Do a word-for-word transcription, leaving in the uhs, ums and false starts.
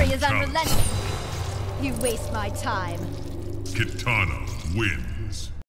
is unrelenting. You waste my time. Kitana wins.